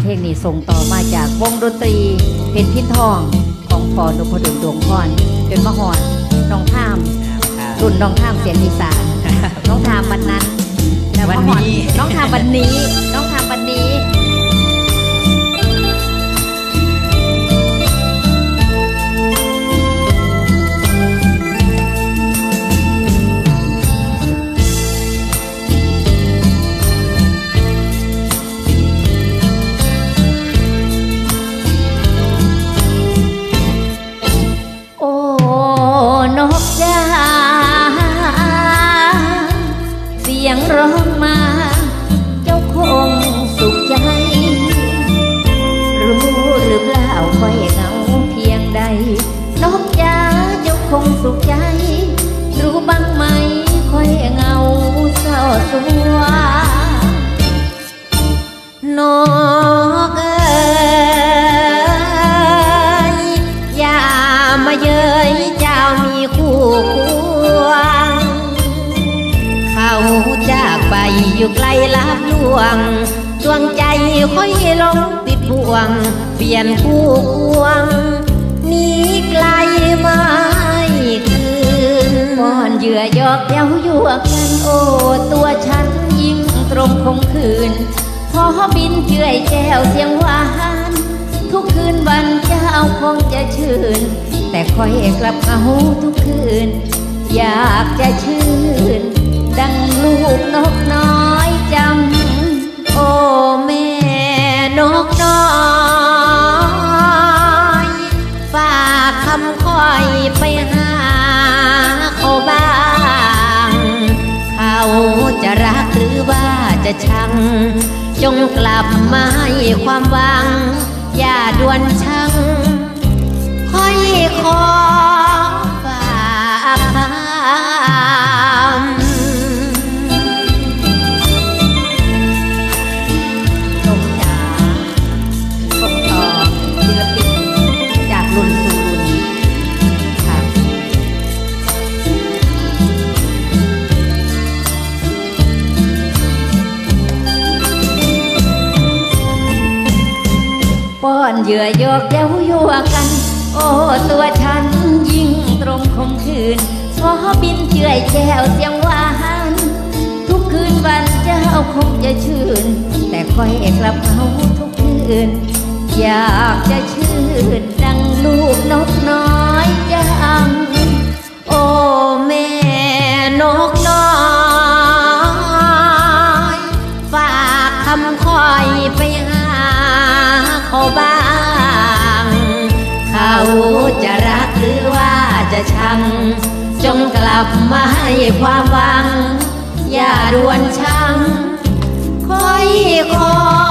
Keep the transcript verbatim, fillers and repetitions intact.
เพลงนี้ส่งต่อมาจากวงดนตรีเพชรพินทองของพอนพดลดวงพรจนมหอนน้องท่ามรุ่นน้องท่ามเสียงอีสานน้องท่ามวันนั้นวันนี้น้องท่ามวันนี้น้องท่ามวันนี้ร้องมาเจ้าคงสุขใจรู้หรือเปล่าค่อยเหงาเพียงใดนกจ๋าเจ้าคงสุขใจรู้บ้างไหมค่อยเหงาเศร้าสวานกเอ๋ยอย่ามาเย้ยเจ้ามีคู่ควงเขาจากไปอยู่ไกลลับลวงดวงใจค่อยลงติดบ่วงเปลี่ยนคู่ควงหนีไกลไม่คืนป้อนเหยื่อหยอกเย้ายั่วกันโอ้ตัวฉันยิ่งตรงคงคืนพอบินเจื่อยแจวเสียงหวานทุกคืนวันเจ้าคงจะชื่นแต่ค่อยกลับเอาทุกคืนอยากจะชื่นดังลูกนกน้อยจำโอ้แม่นกน้อยฝากคำคอยไปหาเขาบ้างเขาจะรักหรือว่าจะชังจงกลับมาให้ความหวังอย่าด่วนชังค่อยขอฝากคำป้อนเหยื่อหยอกเย้ายั่วกันโอ้ตัวฉันยิ่งตรงคมคืนพอบินเจื่อยแจวเสียงหวานทุกคืนวันเจ้าคงจะชื่นแต่ค่อยกลับเอาทุกคืนอยากจะชื่นดังลูกนกน้อยจังโอ้แม่นกน้อยฝากคำคอยไปหาเขาบ้างเขาจะรักหรือว่าจะชังจงกลับมาให้ความหวังอย่าด่วนชังคอยขอ